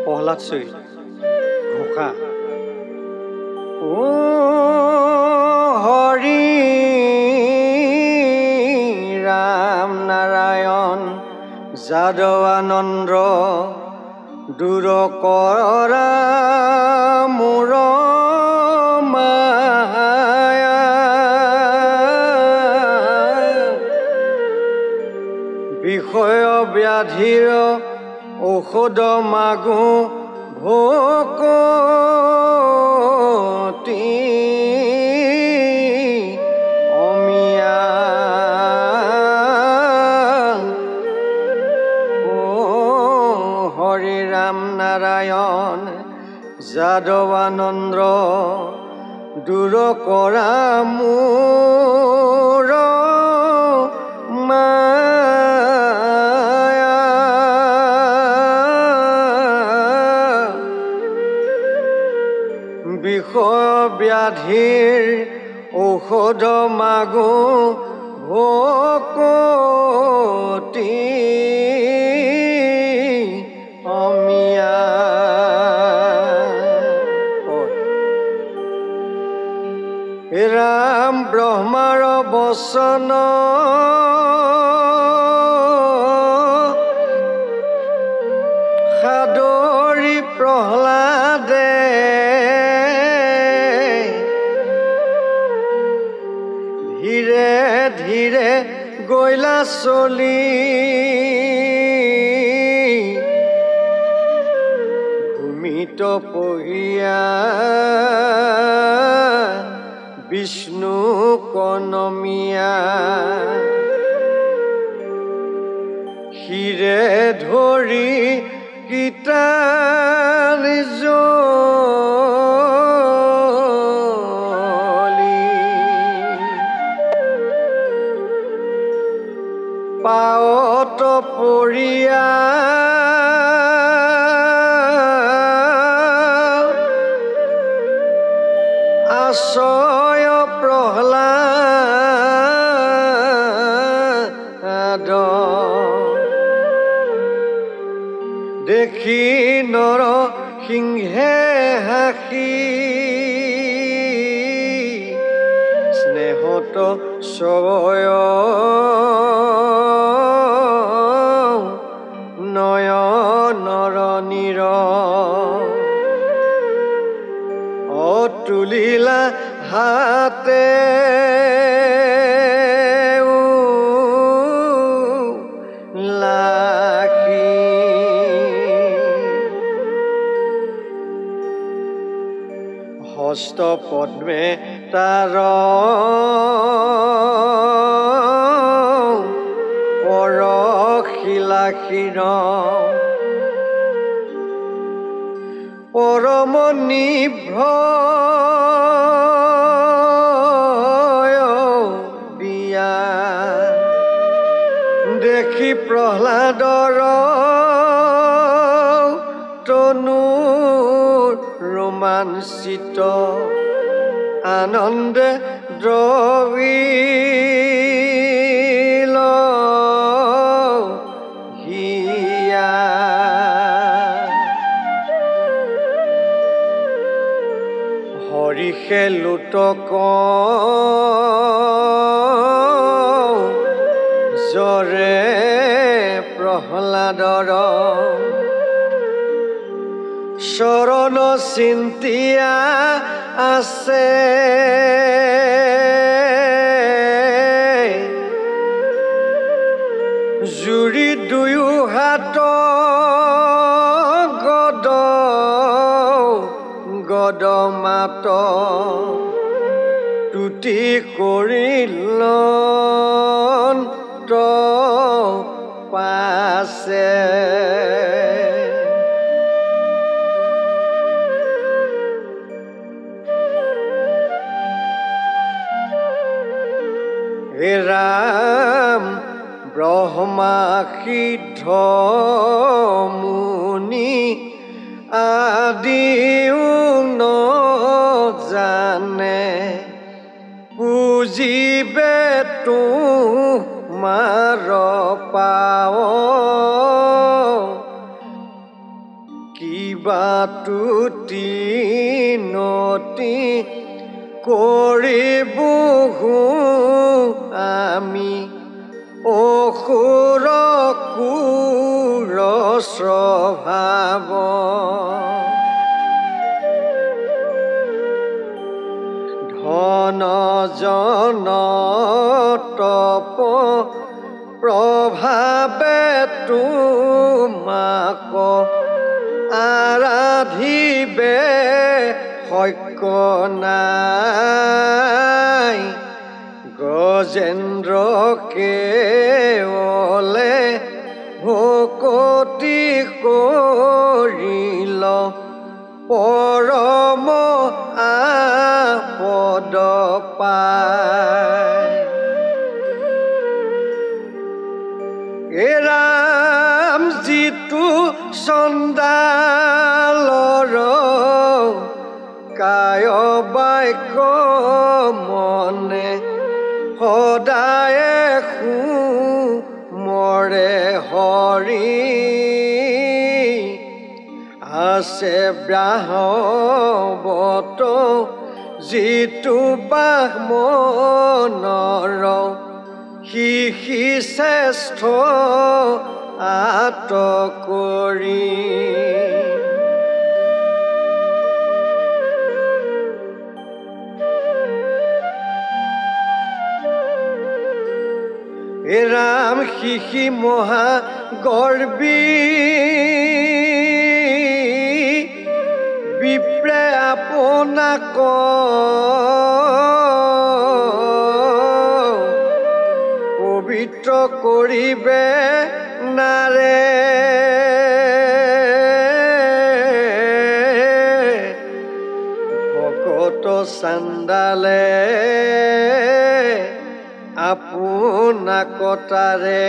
প্ৰহ্লাদ চৈ ঘোষা হৰি ৰাম নাৰায়ণ যাদৱানন্দ দূৰ কৰা মোৰ মায়া বিষয় ব্যাধিৰ ঔষধ মাগো ভকতি অমিয়া হৰি ৰাম নাৰায়ণ যাদৱানন্দ দূৰ কৰা মোৰ মায়া বিষয় ব্যাধিৰ ঔষধ মাগো ভকতি অমিয়া ৰাম ব্ৰহ্মাৰ বচন সাদৰি প্ৰহ্লাদে ধীৰে ধীৰে গৈলা চলি ভূমিত পহিয়া বিষ্ণু কনমিয়া শিৰে ধৰি কীৰ্তন জলি পাৱত পৰিয়া আশ্ৰয় প্ৰহ্লাদ দেখি নৰ সিংহে হাসি স্নেহত ছয় নয়নৰ নীৰ তুলিলা হাতে লাখি হস্ত পদ্মে তাৰ পৰশিলাখিৰ পৰম নিভ্ৰয় দিয়া দেখি প্ৰহ্লাদৰ তনু ৰোমাঞ্চিত আনন্দে দ্ৰৱিল হিয়া হৰিষে লোটক জৰে প্ৰহ্লাদৰ চৰণ চিন্তিয়া আছে জুৰি দুয়ো হাত গদ গদ মাত তুতি কৰিল পাছে হে ৰাম ব্ৰহ্মা সিদ্ধ মুনি আদিও ন জানে পুজিবে তোমাৰ পাৱ কি বাতুতি নতি কৰি বহু আমি অসুৰ কুৰ স্বভাৱ ধন জন তপ প্ৰভাৱে তোমাক আৰাধিবে শক্য নাই গজেন্দ্ৰ কেৱলে ভকতি কৰিল পৰম আপদ পায় ৰাম যিটো চণ্ডালৰ কায় বাক্য মনে সদায়ে মৰে হৰি আছে ব্ৰাহ্মত যিটো বাহ্মণৰ সি শ্ৰেষ্ঠ আত কৰি ৰাম শিশি মহা গৰ্বী বিপ্ৰে আপোনাক পবিত্ৰ কৰিবে নাৰে ভকত চাণ্ডালে আপোনাক তাৰে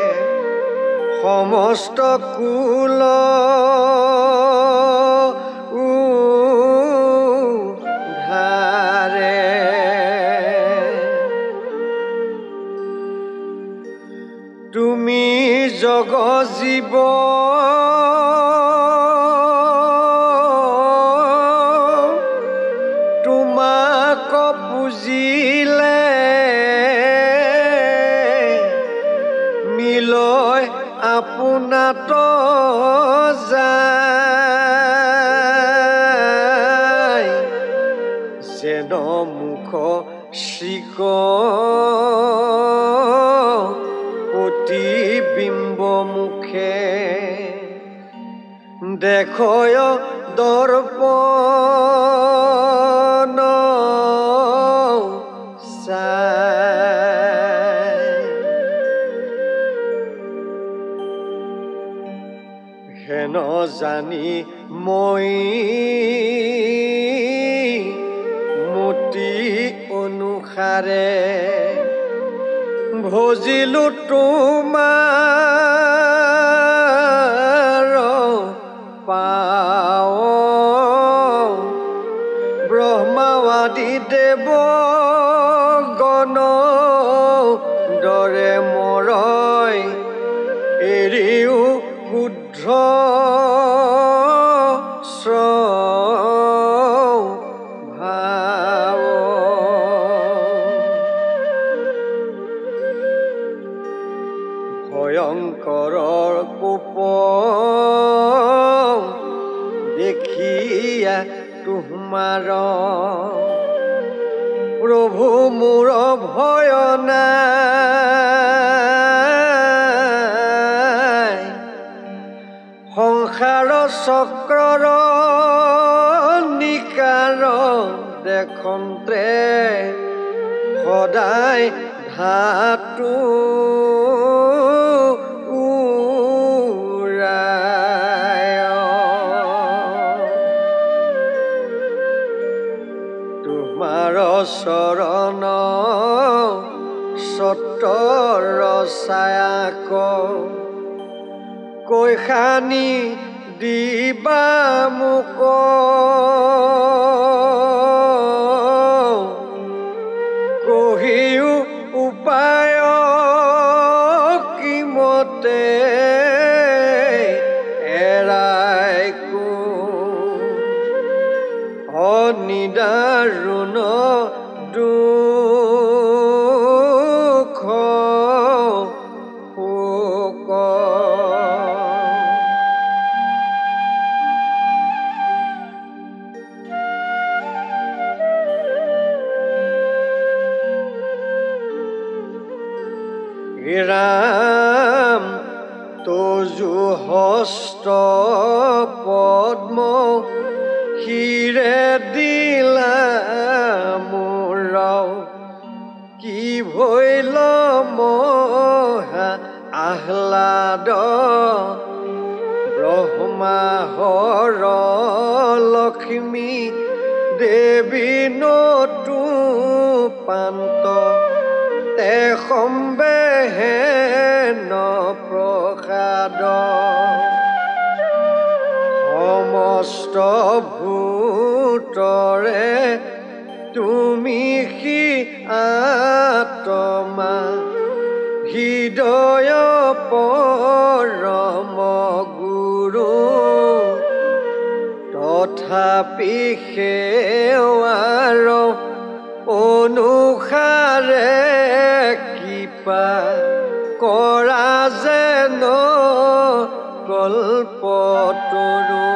সমস্ত কুল উদ্ধাৰে তুমি জগ জীৱ তোমাক পুজিলে মিলয় আপোনাত যায় যেন মুখ শ্ৰীক প্ৰতিবিম্ব মুখে দেখয় দৰ্পণ হেন জানি মই মতি অনুসাৰে ভজিলো তোমাৰ পাও ব্ৰহ্মাদি দেৱ গণ দৰে মৰয় এৰিও শুদ্ধ স্বভাৱ ভয়ংকৰৰ কোপ দেখিয়া তোমাৰ প্ৰভু মোৰ ভয় নাই সংসাৰ চক্ৰৰ নিকাৰ দেখন্তে সদায় ধাতু তোমাৰ চৰণ সতৰ ছায়াক কৈখানি দিবা মোক কহিও উপায় কিমতে এৰাই হে ৰাম তজু হস্ত পদ্ম শিৰে দিলা মোৰ কি ভৈল মহা আহ্লাদ ব্ৰহ্মা হৰ লক্ষ্মী দেৱী নতু পান্ত তে সম্বেহে ন প্ৰসাদ সমস্ত ভূতৰে তুমি সি আত্মা হৃদয় পৰম গুৰু তথাপি সেৱাৰ অনুসাৰে কৃপা কৰা যেন কল্পতৰু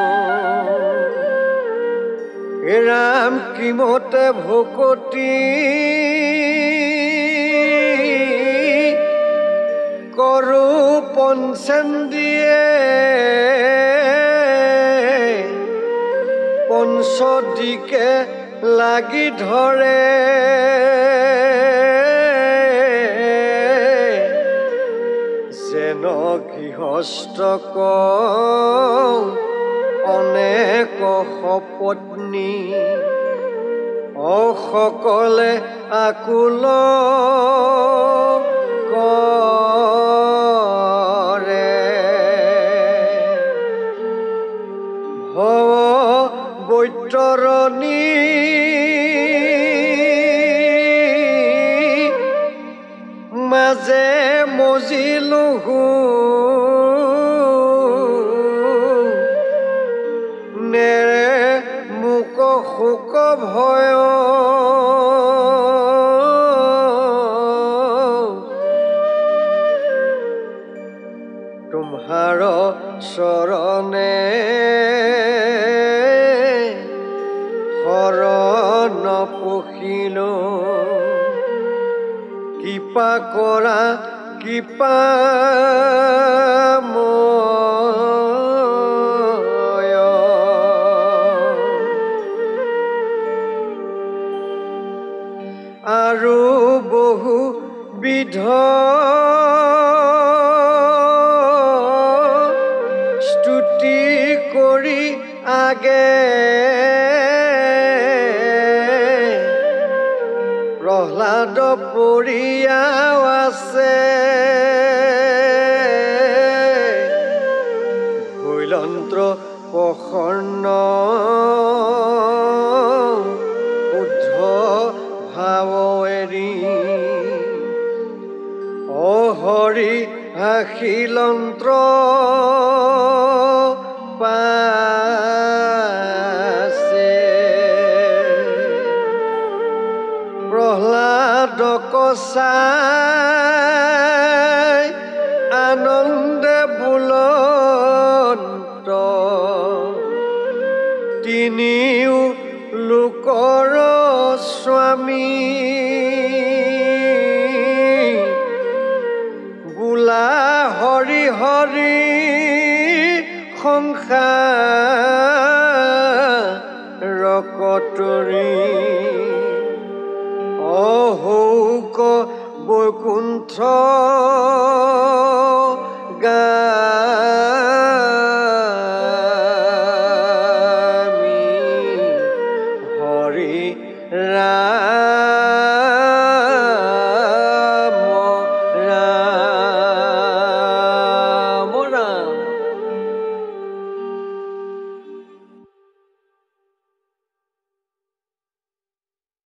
হে ৰাম কিমতে ভকতি কৰো পঞ্চেন্দ্ৰিয়ে পঞ্চদিকে লাগি ধৰে যেন গৃহস্থক অনেক সপত্নী অসকলে আকুল কৰে ভৱ বৈতৰণী মাজে মজিলোহু নেৰে মোক শোক ভয় তোমাৰ চৰণে শৰণ পখিলো কৃপা কৰা কৃপা আৰু বহু বিধ স্তুতি কৰি আগে প্ৰহ্লাদ পৰিয়াও আছে ভৈলন্ত্ৰ প্ৰসন্ন শুদ্ধ ভাৱ এৰি অহৰি আশিলন্ত্ৰ পাছে প্ৰহ্লাদক চাই আনন্দে বুলন্ত তিনিও লোকৰ স্বামী বোলা হৰি হৰি সংসাৰ কতৰি অহৌক বৈকুণ্ঠ